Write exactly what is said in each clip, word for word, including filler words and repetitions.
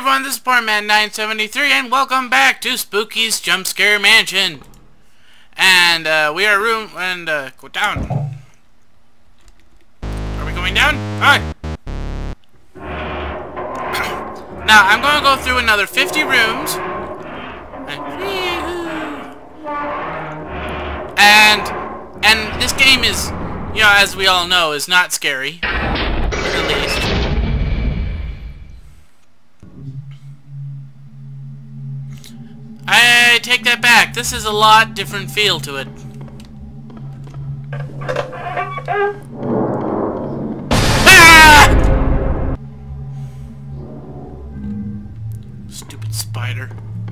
everyone, this is Portman nine seventy-three, and welcome back to Spooky's Jumpscare Mansion. And, uh, we are room, and, uh, go down. Are we going down? Alright. Now, I'm going to go through another fifty rooms. And, and this game is, you know, as we all know, is not scary. At the least. I take that back. This is a lot different feel to it. Ah! Stupid spider.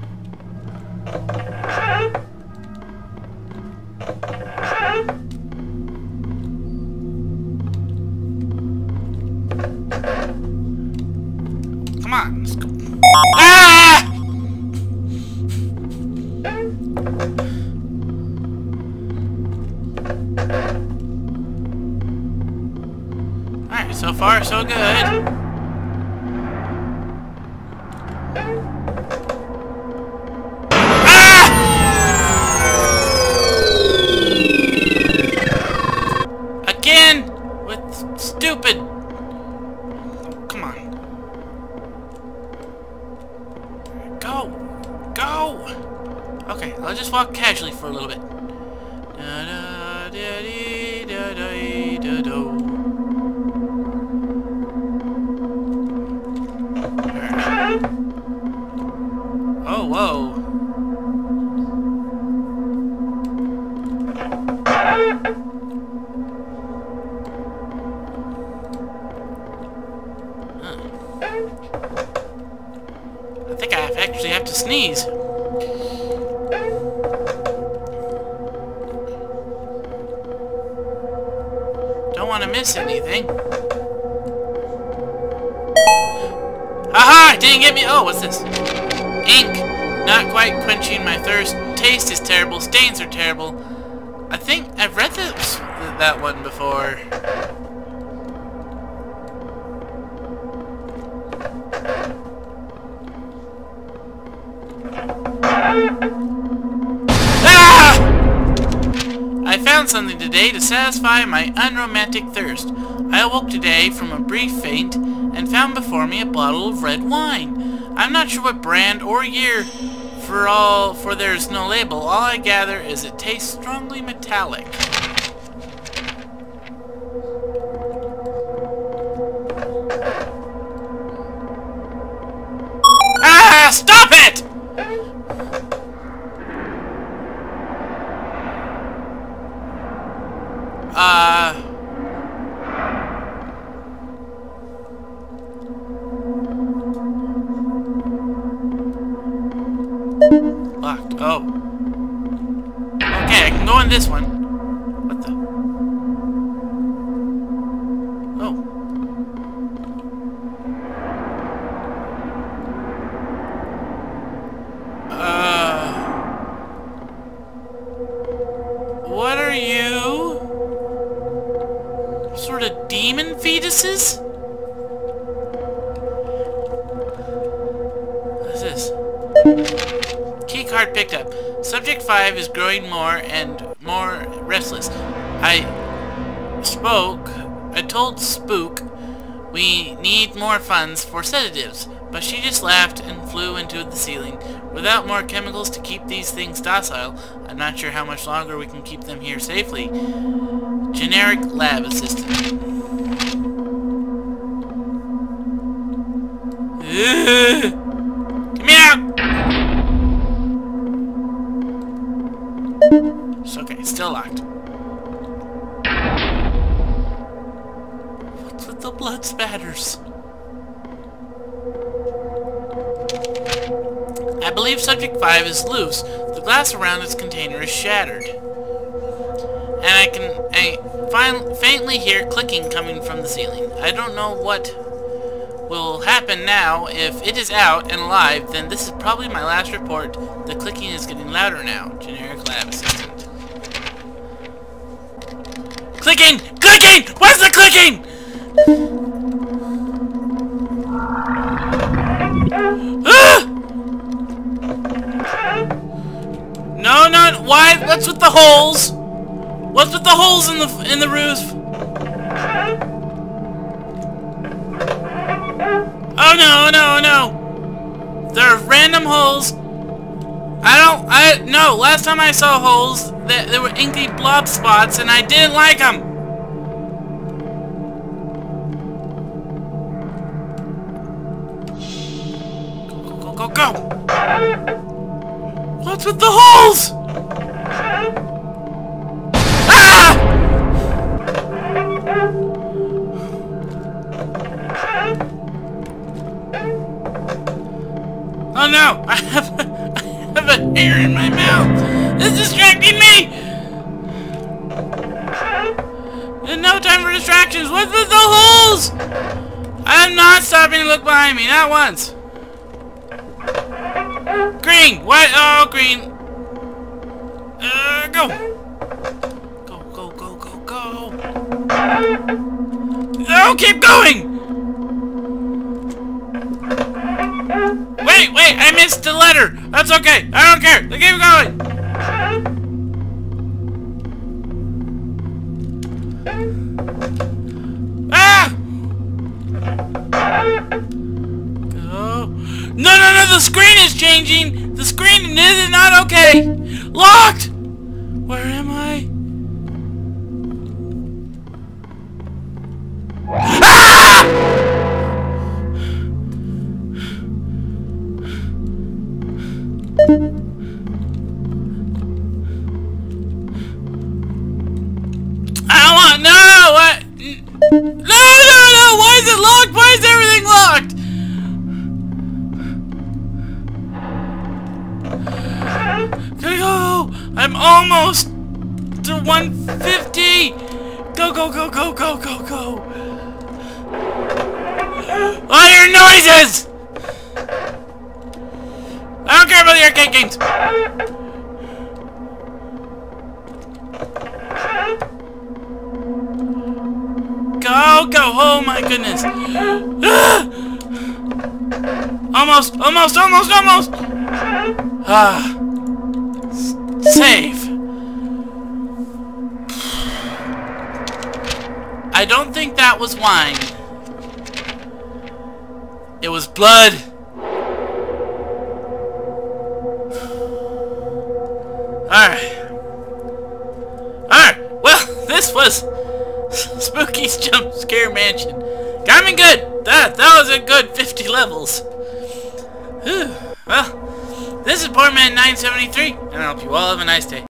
Come on, let's go. Ah! Alright, so far so good. Ah! Again with stupid. Come on. Go. Go. Okay, I'll just walk casually for a little bit. Da da da dee da da da do. Oh, whoa. Huh. I think I actually have to sneeze. Don't want to miss anything. Aha! Didn't get me. Oh, what's this? Ink. Not quite quenching my thirst. Taste is terrible. Stains are terrible. I think I've read this, that one before. Ah! I found something today to satisfy my unromantic thirst. I awoke today from a brief faint and found before me a bottle of red wine. I'm not sure what brand or year, for all, for there is no label. All I gather is it tastes strongly metallic. Ah! Stop it! Uh... Locked. Oh. Okay, I can go in this one. What the? Oh. Uh. What are you? Sort of demon fetuses? What's this? Keycard picked up. Subject five is growing more and more restless. I spoke, I told Spook we need more funds for sedatives, but she just laughed and flew into the ceiling. Without more chemicals to keep these things docile, I'm not sure how much longer we can keep them here safely. Generic lab assistant. Ugh. Get me out! It's okay, it's still locked. What's with the blood spatters? I believe subject five is loose. The glass around its container is shattered. And I can I fin faintly hear clicking coming from the ceiling. I don't know what will happen now. If it is out and alive, then this is probably my last report. The clicking is getting louder now. Generic lab assistant. Clicking! Clicking! Where's the clicking? why? What's with the holes? What's with the holes in the in the roof? Oh no, no, no! There are random holes. I don't. I no. Last time I saw holes, there, there were inky blob spots, and I didn't like them. Go, go, go, go! What's with the holes? Ah! Oh no! I have a, I have a hair in my mouth! It's distracting me! There's no time for distractions! What's with the holes? I'm not stopping to look behind me, not once! Green! What? Oh, green! Uh, go! Go, go, go, go, go! Oh, keep going! Wait, wait, I missed the letter. That's okay. I don't care. Keep going. Ah! Go. No, no, no, the screen is changing. The screen is not okay. Locked. Where am I? Ah! I don't want no what no no no why is it locked? Why is everything locked? Go go! I'm almost to one fifty! Go go go go go go go! I hear noises! I don't care about the arcade games! Go, go! Oh my goodness! Ah! Almost, almost, almost, almost! Ah. Save! I don't think that was wine. It was blood! Alright. Alright, well, this was Spooky's Jump Scare Mansion. Got me good! That, that was a good fifty levels. Whew. Well, this is Poor Man nine seventy-three, and I hope you all have a nice day.